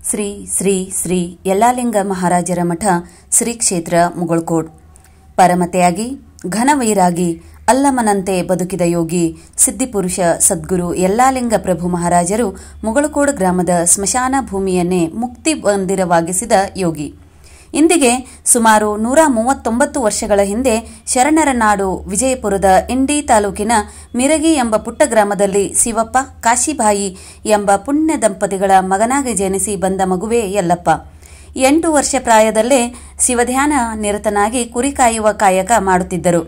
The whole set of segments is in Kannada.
ಶ್ರೀ ಶ್ರೀ ಶ್ರೀ ಯಲ್ಲಾಲಿಂಗ ಮಹಾರಾಜರ ಮಠ ಶ್ರೀ ಕ್ಷೇತ್ರ ಮುಗಳಕೋಡ್. ಪರಮತೆಯಾಗಿ ಘನವೈರಾಗಿ ಅಲ್ಲಮನಂತೆ ಬದುಕಿದ ಯೋಗಿ ಸಿದ್ಧಿಪುರುಷ ಸದ್ಗುರು ಯಲ್ಲಾಲಿಂಗ ಪ್ರಭು ಮಹಾರಾಜರು ಮುಗಳಕೋಡ್ ಗ್ರಾಮದ ಸ್ಮಶಾನ ಭೂಮಿಯನ್ನೇ ಮುಕ್ತಿ ಮಂದಿರವಾಗಿಸಿದ ಯೋಗಿ. ಇಂದಿಗೆ ಸುಮಾರು 139 ವರ್ಷಗಳ ಹಿಂದೆ ಶರಣರ ನಾಡು ವಿಜಯಪುರದ ಇಂಡಿ ತಾಲೂಕಿನ ಮಿರಗಿ ಎಂಬ ಪುಟ್ಟ ಗ್ರಾಮದಲ್ಲಿ ಶಿವಪ್ಪ ಕಾಶಿಬಾಯಿ ಎಂಬ ಪುಣ್ಯ ದಂಪತಿಗಳ ಮಗನಾಗಿ ಜನಿಸಿ ಬಂದ ಮಗುವೇ ಯಲ್ಲಪ್ಪ. 8 ವರ್ಷ ಪ್ರಾಯದಲ್ಲೇ ಶಿವಧ್ಯಾನ ನಿರತನಾಗಿ ಕುರಿ ಕಾಯುವ ಕಾಯಕ ಮಾಡುತ್ತಿದ್ದರು.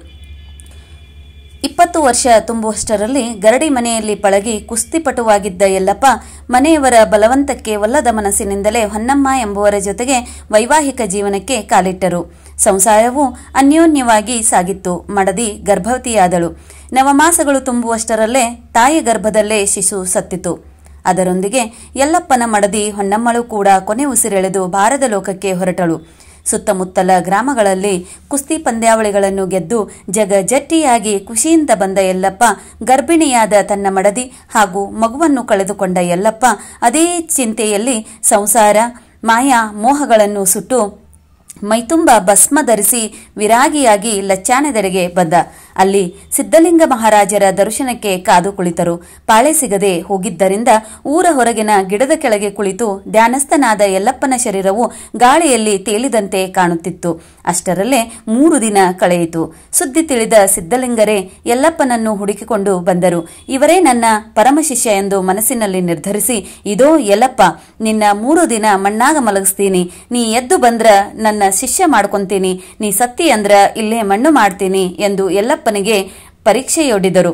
20 ವರ್ಷ ತುಂಬುವಷ್ಟರಲ್ಲಿ ಗರಡಿ ಮನೆಯಲ್ಲಿ ಪಳಗಿ ಕುಸ್ತಿಪಟುವಾಗಿದ್ದ ಯಲ್ಲಪ್ಪ ಮನೆಯವರ ಬಲವಂತಕ್ಕೆ ಒಲ್ಲದ ಮನಸ್ಸಿನಿಂದಲೇ ಹೊನ್ನಮ್ಮ ಎಂಬುವರ ಜೊತೆಗೆ ವೈವಾಹಿಕ ಜೀವನಕ್ಕೆ ಕಾಲಿಟ್ಟರು. ಸಂಸಾರವು ಅನ್ಯೋನ್ಯವಾಗಿ ಸಾಗಿತ್ತು. ಮಡದಿ ಗರ್ಭವತಿಯಾದಳು. ನವಮಾಸಗಳು ತುಂಬುವಷ್ಟರಲ್ಲೇ ತಾಯಿ ಗರ್ಭದಲ್ಲೇ ಶಿಶು ಸತ್ತಿತು. ಅದರೊಂದಿಗೆ ಯಲ್ಲಪ್ಪನ ಮಡದಿ ಹೊನ್ನಮ್ಮಳು ಕೂಡ ಕೊನೆ ಉಸಿರೆಳೆದು ಭಾರದ ಲೋಕಕ್ಕೆ ಹೊರಟಳು. ಸುತ್ತಮುತ್ತಲ ಗ್ರಾಮಗಳಲ್ಲಿ ಕುಸ್ತಿ ಪಂದ್ಯಾವಳಿಗಳನ್ನು ಗೆದ್ದು ಜಗಜಟ್ಟಿಯಾಗಿ ಖುಷಿಯಿಂದ ಬಂದ ಯಲ್ಲಪ್ಪ ಗರ್ಭಿಣಿಯಾದ ತನ್ನ ಮಡದಿ ಹಾಗೂ ಮಗುವನ್ನು ಕಳೆದುಕೊಂಡ ಯಲ್ಲಪ್ಪ ಅದೇ ಚಿಂತೆಯಲ್ಲಿ ಸಂಸಾರ ಮಾಯಾ ಮೋಹಗಳನ್ನು ಸುಟ್ಟು ಮೈತುಂಬ ಭಸ್ಮ ಧರಿಸಿ ವಿರಾಗಿಯಾಗಿ ಲಚ್ಚಾಣೆದೆಡೆಗೆ ಬಂದ. ಅಲ್ಲಿ ಸಿದ್ಧಲಿಂಗ ಮಹಾರಾಜರ ದರ್ಶನಕ್ಕೆ ಕಾದು ಕುಳಿತರು. ಪಾಳೆ ಸಿಗದೆ ಹೋಗಿದ್ದರಿಂದ ಊರ ಹೊರಗಿನ ಗಿಡದ ಕೆಳಗೆ ಕುಳಿತು ಧ್ಯಾನಸ್ಥನಾದ ಯಲ್ಲಪ್ಪನ ಶರೀರವು ಗಾಳಿಯಲ್ಲಿ ತೇಲಿದಂತೆ ಕಾಣುತ್ತಿತ್ತು. ಅಷ್ಟರಲ್ಲೇ 3 ದಿನ ಕಳೆಯಿತು. ಸುದ್ದಿ ತಿಳಿದ ಸಿದ್ಧಲಿಂಗರೇ ಯಲ್ಲಪ್ಪನನ್ನು ಹುಡುಕಿಕೊಂಡು ಬಂದರು. ಇವರೇ ನನ್ನ ಪರಮಶಿಷ್ಯ ಎಂದು ಮನಸ್ಸಿನಲ್ಲಿ ನಿರ್ಧರಿಸಿ, ಇದೋ ಯಲ್ಲಪ್ಪ, ನಿನ್ನ 3 ದಿನ ಮಣ್ಣಾಗ ಮಲಗಿಸ್ತೀನಿ. ನೀ ಎದ್ದು ಬಂದ್ರ ನನ್ನ ಶಿಷ್ಯ ಮಾಡ್ಕೊಂತೀನಿ, ನೀ ಸತ್ತಿ ಅಂದ್ರ ಇಲ್ಲೇ ಮಣ್ಣು ಮಾಡ್ತೀನಿ ಎಂದು ಯಲ್ಲಪ್ಪನಿಗೆ ಪರೀಕ್ಷೆಯೊಡ್ಡಿದರು.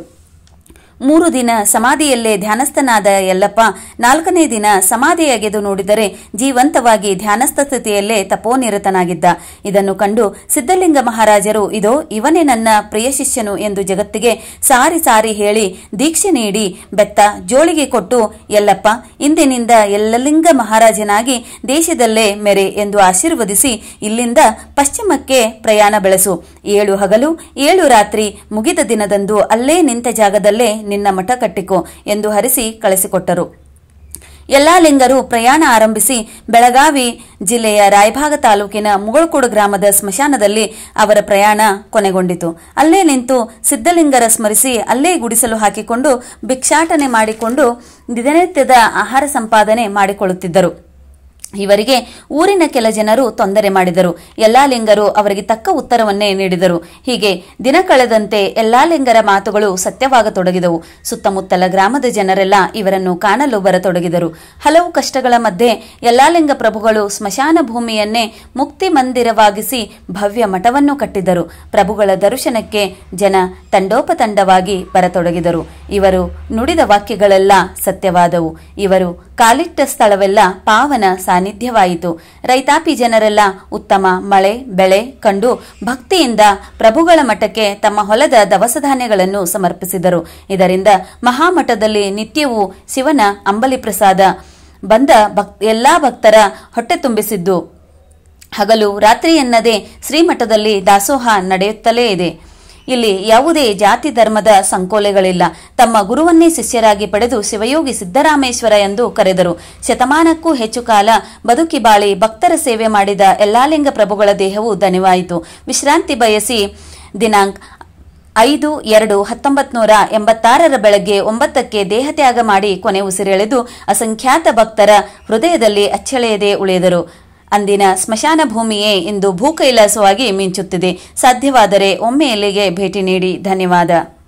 3 ದಿನ ಸಮಾಧಿಯಲ್ಲೇ ಧ್ಯಾನಸ್ಥನಾದ ಯಲ್ಲಪ್ಪ 4ನೇ ದಿನ ಸಮಾಧಿಯಾಗೆದು ನೋಡಿದರೆ ಜೀವಂತವಾಗಿ ಧ್ಯಾನಸ್ಥ ಸ್ಥಿತಿಯಲ್ಲೇ ತಪೋನಿರತನಾಗಿದ್ದ. ಇದನ್ನು ಕಂಡು ಸಿದ್ಧಲಿಂಗ ಮಹಾರಾಜರು, ಇದೋ ಇವನೇ ನನ್ನ ಪ್ರಿಯ ಶಿಷ್ಯನು ಎಂದು ಜಗತ್ತಿಗೆ ಸಾರಿ ಸಾರಿ ಹೇಳಿ ದೀಕ್ಷೆ ನೀಡಿ ಬೆತ್ತ ಜೋಳಿಗೆ ಕೊಟ್ಟು, ಯಲ್ಲಪ್ಪ, ಇಂದಿನಿಂದ ಯಲ್ಲಲಿಂಗ ಮಹಾರಾಜನಾಗಿ ದೇಶದಲ್ಲೇ ಮೆರೆ ಎಂದು ಆಶೀರ್ವದಿಸಿ ಇಲ್ಲಿಂದ ಪಶ್ಚಿಮಕ್ಕೆ ಪ್ರಯಾಣ ಬೆಳೆಸು. 7 ಹಗಲು 7 ರಾತ್ರಿ ಮುಗಿದ ದಿನದಂದು ಅಲ್ಲೇ ನಿಂತ ಜಾಗದಲ್ಲೇ ನಿನ್ನ ಮಠ ಕಟ್ಟಿಕೋ ಎಂದು ಹರಿಸಿ ಕಳಿಸಿಕೊಟ್ಟರು. ಯಲ್ಲಾಲಿಂಗರು ಪ್ರಯಾಣ ಆರಂಭಿಸಿ ಬೆಳಗಾವಿ ಜಿಲ್ಲೆಯ ರಾಯಭಾಗ ತಾಲೂಕಿನ ಮುಗಳಕೋಡ್ ಗ್ರಾಮದ ಸ್ಮಶಾನದಲ್ಲಿ ಅವರ ಪ್ರಯಾಣ ಕೊನೆಗೊಂಡಿತು. ಅಲ್ಲೇ ನಿಂತು ಸಿದ್ಧಲಿಂಗರ ಸ್ಮರಿಸಿ ಅಲ್ಲೇ ಗುಡಿಸಲು ಹಾಕಿಕೊಂಡು ಭಿಕ್ಷಾಟನೆ ಮಾಡಿಕೊಂಡು ದಿನನಿತ್ಯದ ಆಹಾರ ಸಂಪಾದನೆ ಮಾಡಿಕೊಳ್ಳುತ್ತಿದ್ದರು. ಇವರಿಗೆ ಊರಿನ ಕೆಲ ಜನರು ತೊಂದರೆ ಮಾಡಿದರು. ಯಲ್ಲಾಲಿಂಗರು ಅವರಿಗೆ ತಕ್ಕ ಉತ್ತರವನ್ನೇ ನೀಡಿದರು. ಹೀಗೆ ದಿನ ಕಳೆದಂತೆ ಯಲ್ಲಾಲಿಂಗರ ಮಾತುಗಳು ಸತ್ಯವಾಗತೊಡಗಿದವು. ಸುತ್ತಮುತ್ತಲ ಗ್ರಾಮದ ಜನರೆಲ್ಲ ಇವರನ್ನು ಕಾಣಲು ಬರತೊಡಗಿದರು. ಹಲವು ಕಷ್ಟಗಳ ಮಧ್ಯೆ ಯಲ್ಲಾಲಿಂಗ ಪ್ರಭುಗಳು ಸ್ಮಶಾನ ಭೂಮಿಯನ್ನೇ ಮುಕ್ತಿ ಮಂದಿರವಾಗಿಸಿ ಭವ್ಯ ಮಠವನ್ನು ಕಟ್ಟಿದರು. ಪ್ರಭುಗಳ ದರ್ಶನಕ್ಕೆ ಜನ ತಂಡೋಪತಂಡವಾಗಿ ಬರತೊಡಗಿದರು. ಇವರು ನುಡಿದ ವಾಕ್ಯಗಳೆಲ್ಲ ಸತ್ಯವಾದವು. ಇವರು ಕಾಲಿಟ್ಟ ಸ್ಥಳವೆಲ್ಲ ಪಾವನ ಸಾನ್ನಿಧ್ಯವಾಯಿತು. ರೈತಾಪಿ ಜನರೆಲ್ಲ ಉತ್ತಮ ಮಳೆ ಬೆಳೆ ಕಂಡು ಭಕ್ತಿಯಿಂದ ಪ್ರಭುಗಳ ಮಠಕ್ಕೆ ತಮ್ಮ ಹೊಲದ ದವಸ ಧಾನ್ಯಗಳನ್ನು ಸಮರ್ಪಿಸಿದರು. ಇದರಿಂದ ಮಹಾಮಠದಲ್ಲಿ ನಿತ್ಯವೂ ಶಿವನ ಅಂಬಲಿ ಪ್ರಸಾದ ಬಂದ ಎಲ್ಲಾ ಭಕ್ತರ ಹೊಟ್ಟೆ ತುಂಬಿಸಿದ್ದು. ಹಗಲು ರಾತ್ರಿ ಎನ್ನದೆ ಶ್ರೀಮಠದಲ್ಲಿ ದಾಸೋಹ ನಡೆಯುತ್ತಲೇ ಇದೆ. ಇಲ್ಲಿ ಯಾವುದೇ ಜಾತಿ ಧರ್ಮದ ಸಂಕೋಲೆಗಳಿಲ್ಲ. ತಮ್ಮ ಗುರುವನ್ನೇ ಶಿಷ್ಯರಾಗಿ ಪಡೆದು ಶಿವಯೋಗಿ ಸಿದ್ದರಾಮೇಶ್ವರ ಎಂದು ಕರೆದರು. ಶತಮಾನಕ್ಕೂ ಹೆಚ್ಚು ಕಾಲ ಬದುಕಿ ಬಾಳಿ ಭಕ್ತರ ಸೇವೆ ಮಾಡಿದ ಯಲ್ಲಾಲಿಂಗ ಪ್ರಭುಗಳ ದೇಹವು ದಣಿವಾಯಿತು. ವಿಶ್ರಾಂತಿ ಬಯಸಿ ದಿನಾಂಕ 5/2/1986 ಬೆಳಗ್ಗೆ 9ಕ್ಕೆ ದೇಹತ್ಯಾಗ ಮಾಡಿ ಕೊನೆ ಉಸಿರೆಳೆದು ಅಸಂಖ್ಯಾತ ಭಕ್ತರ ಹೃದಯದಲ್ಲಿ ಅಚ್ಚಳಿಯದೆ ಉಳಿದರು. ಅಂದಿನ ಸ್ಮಶಾನ ಭೂಮಿಯೇ ಇಂದು ಭೂಕೈಲಾಸವಾಗಿ ಮಿಂಚುತ್ತಿದೆ. ಸಾಧ್ಯವಾದರೆ ಒಮ್ಮೆ ಇಲ್ಲಿಗೆ ಭೇಟಿ ನೀಡಿ. ಧನ್ಯವಾದ.